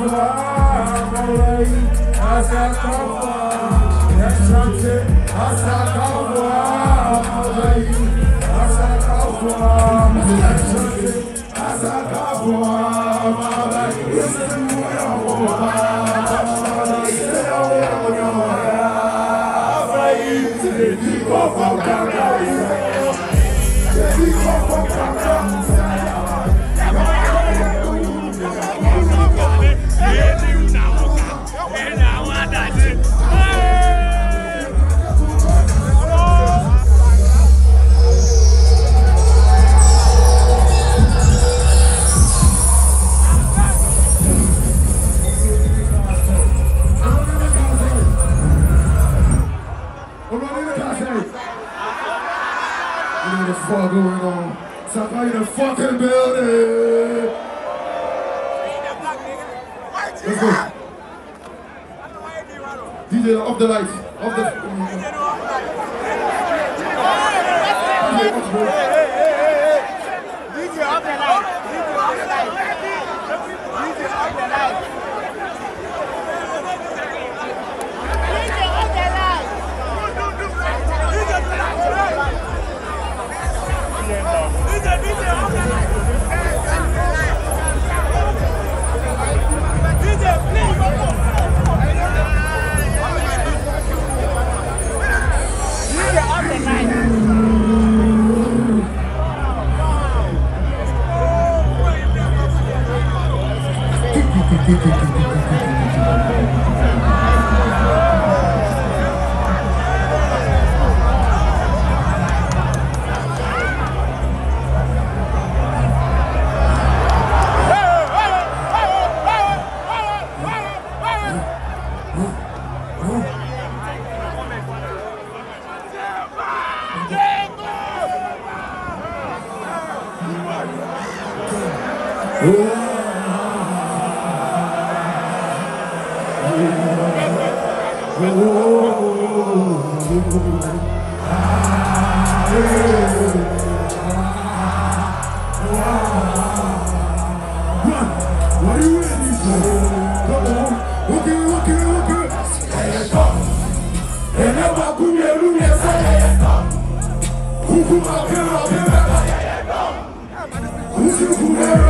DJ, off the lights. Off the... DJ, off the lights. What are you ready for? Come on, okay. And now I come here, look at that. Who come up here, who's you come here,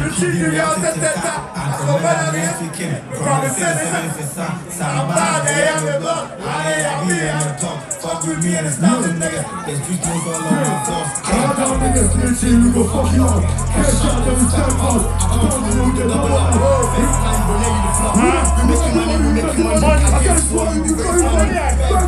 Fuck with me and it's not the nigga. There's three things all over my force. I don't think it's good shit, you go fuck you up. Cash out, then we step out. I don't know the number. FaceTime, bro, yeah, you the flop. We making money, we making money. I can't swear you, you got money.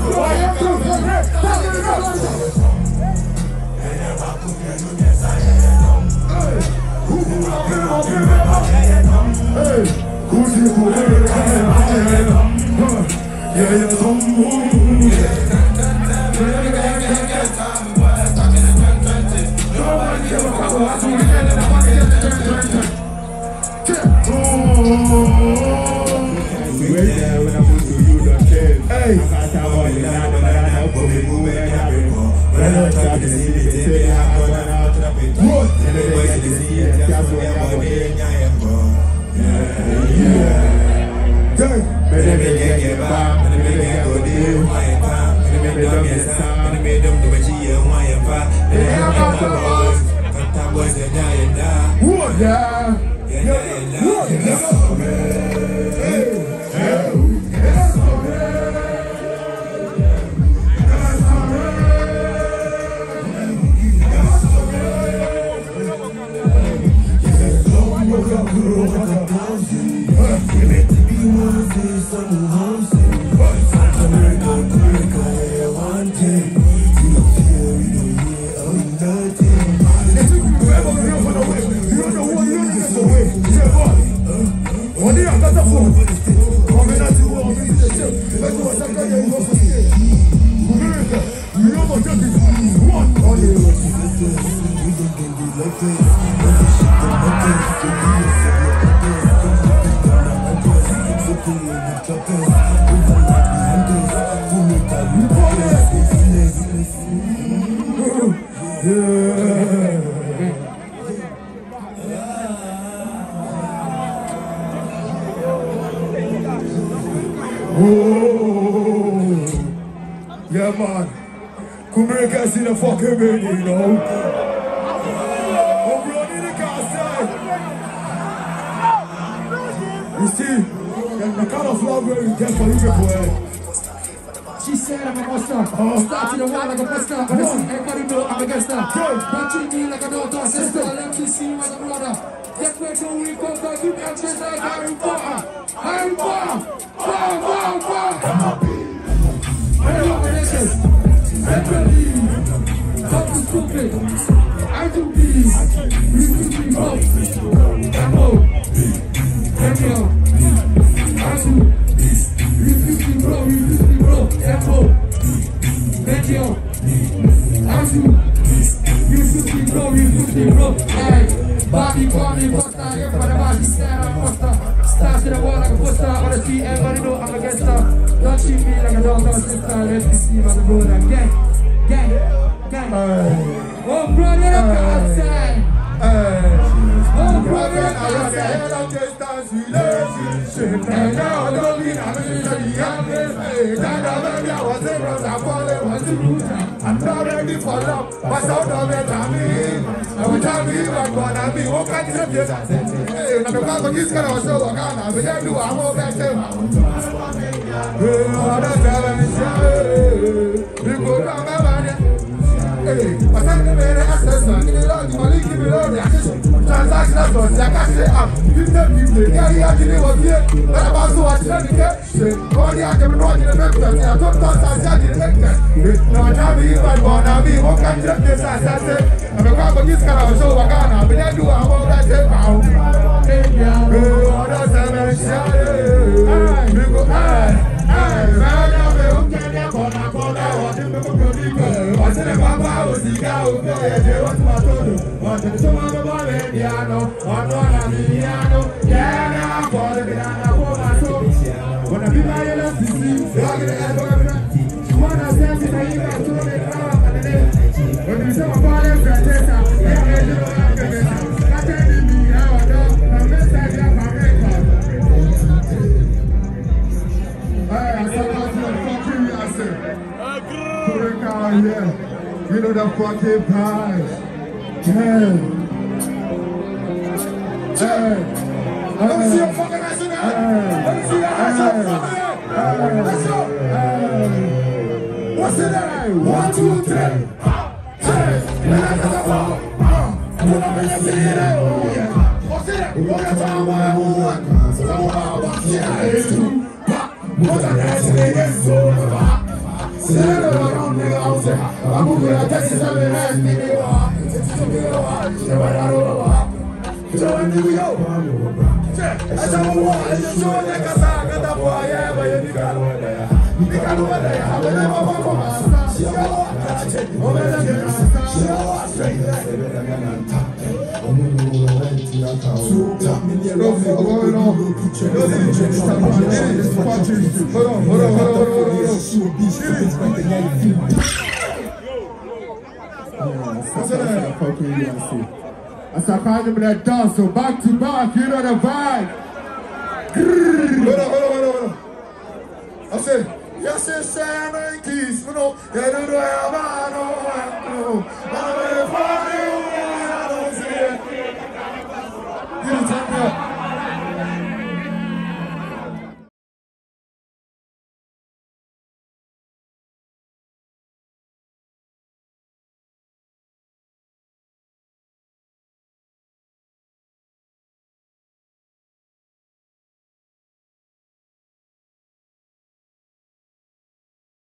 Yeah, man. Kumbrika's in the fucking building, you know. I'm running the castle. You see, the kind of love where you get for you people. She said I'm a monster. Start to the wall like a buster. Everybody know I'm a gangster. Don't treat me like a daughter, sister. Let me see you as a brother. Get where till we go back. You can chase like Harry Potter. Harry Potter. Hey, organization. Everybody. Talk to stupid. I do these. We do these up. Ammo. Daniel. I do. We do these bro. We do these bro. Ammo. Daniel. I do. You do these bro. We do these bro. Hey. Bobby, Buster, everybody about to stand up, Buster. Start to the wall like a buster. On the street, everybody know I'm a gangster. Don't treat me like a dog, don't sister. Let me see on the road and gang. Oh, brother, look outside. Oh, brother, look outside. I'm just dancing relationship. And now I don't mean I'm in the young days. And I was a brother, I was a loser. I'm not ready for love, but so don't let me. I will tell me what gonna be. What kind of yes, I said. Hey, I'm not going to get scared of so long. I'm going to do a whole back to I said the man access, I'm going to give it all the access. Transactional source, I can say up. You tell me, the guy here was here. But I'm also watching the cat. All the other running the members, I don't toss outside the lecture. No, I'm here, but I'm here. What kind of yes, I said. I'm going to get scared of so long. I'm going to do a whole back you know the fucking prize. Damn. Let me see your fucking ass in there. Let me see your ass up fucking there. Let's go. What's in there? 1, 2, 3. Hey, and I got the ball. Put up in the city. What's in there? What you talking about? Someone wants to get you. What's that ass in there? So nigga, I'm moving out Texas, I'm in ass, nigga. I start calling him that dance, so back to back, you know the vibe. Hold on. I said, yes, it's Sam and Keith, you know, they do the